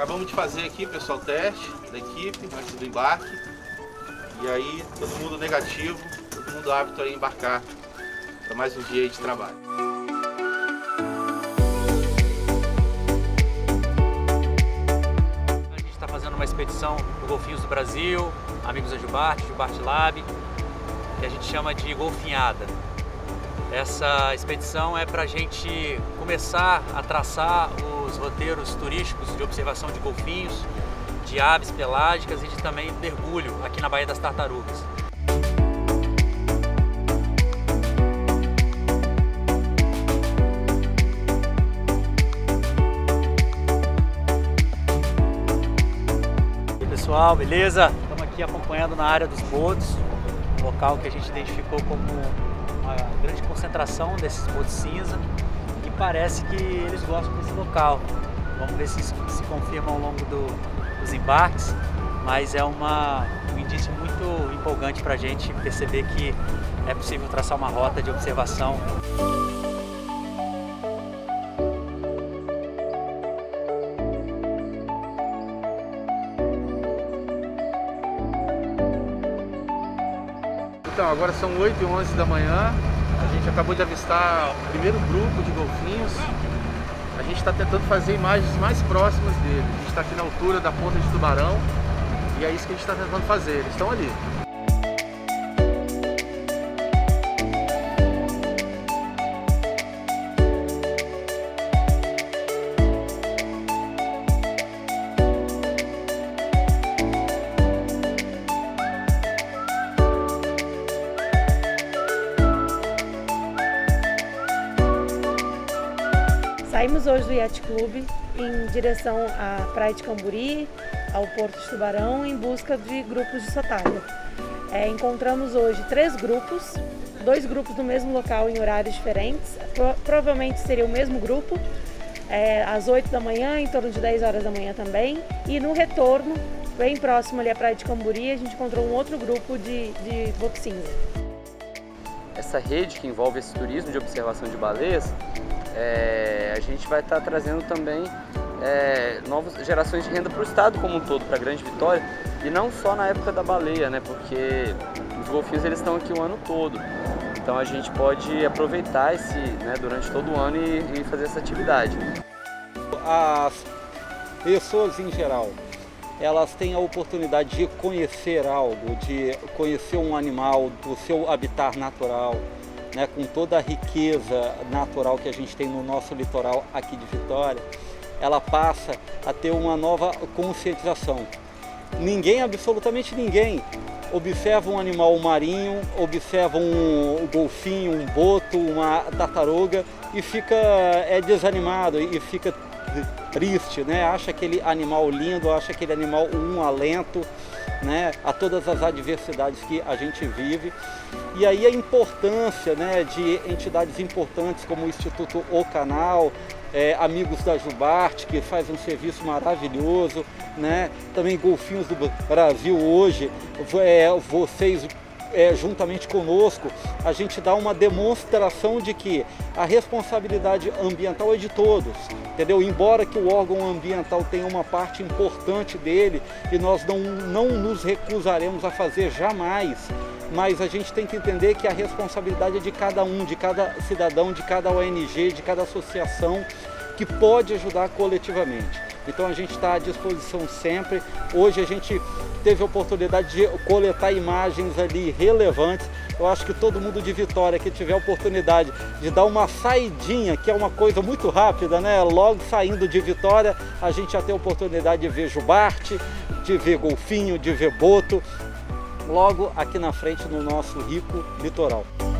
Acabamos de fazer aqui, pessoal, o teste da equipe antes do embarque. E aí, todo mundo negativo, todo mundo apto a embarcar para mais um dia de trabalho. A gente está fazendo uma expedição do Golfinhos do Brasil, amigos da Jubarte Lab, que a gente chama de golfinhada. Essa expedição é para a gente começar a traçar os roteiros turísticos de observação de golfinhos, de aves pelágicas e de também mergulho aqui na Baía das Tartarugas. E aí, pessoal, beleza? Estamos aqui acompanhando na área dos botos, um local que a gente identificou como uma grande concentração desses botos cinza e parece que eles gostam desse local. Vamos ver se isso se confirma ao longo dos embarques, mas é um indício muito empolgante para a gente perceber que é possível traçar uma rota de observação. Então, agora são 8h11 da manhã, a gente acabou de avistar o primeiro grupo de golfinhos. A gente está tentando fazer imagens mais próximas dele. A gente está aqui na altura da ponta de Tubarão e é isso que a gente está tentando fazer, eles estão ali. Saímos hoje do Yacht Club em direção à Praia de Camburi, ao Porto de Tubarão, em busca de grupos de sotalha. Encontramos hoje 3 grupos, 2 grupos no mesmo local em horários diferentes. Provavelmente seria o mesmo grupo, às 8 da manhã, em torno de 10 horas da manhã também. E no retorno, bem próximo ali à Praia de Camburi, a gente encontrou um outro grupo de boto cinza. Essa rede que envolve esse turismo de observação de baleias, a gente vai estar trazendo também novas gerações de renda para o estado como um todo, para a Grande Vitória, e não só na época da baleia, né? Porque os golfinhos eles estão aqui o ano todo, então a gente pode aproveitar durante todo o ano e fazer essa atividade. As pessoas em geral, elas têm a oportunidade de conhecer algo, de conhecer um animal do seu habitat natural, né, com toda a riqueza natural que a gente tem no nosso litoral aqui de Vitória, ela passa a ter uma nova conscientização. Ninguém, absolutamente ninguém, observa um animal marinho, observa um golfinho, um boto, uma tartaruga e fica desanimado e fica triste, né? Acha aquele animal lindo, acha aquele animal um alento, né, a todas as adversidades que a gente vive. E aí a importância, né, de entidades importantes como o Instituto O Canal, Amigos da Jubarte, que faz um serviço maravilhoso, né, também Golfinhos do Brasil hoje, vocês juntamente conosco, a gente dá uma demonstração de que a responsabilidade ambiental é de todos, entendeu? Embora que o órgão ambiental tenha uma parte importante dele, e nós não nos recusaremos a fazer jamais, mas a gente tem que entender que a responsabilidade é de cada um, de cada cidadão, de cada ONG, de cada associação que pode ajudar coletivamente. Então a gente está à disposição sempre. Hoje a gente teve a oportunidade de coletar imagens ali relevantes. Eu acho que todo mundo de Vitória que tiver a oportunidade de dar uma saidinha, que é uma coisa muito rápida, né? Logo saindo de Vitória, a gente já tem a oportunidade de ver jubarte, de ver golfinho, de ver boto, logo aqui na frente no nosso rico litoral.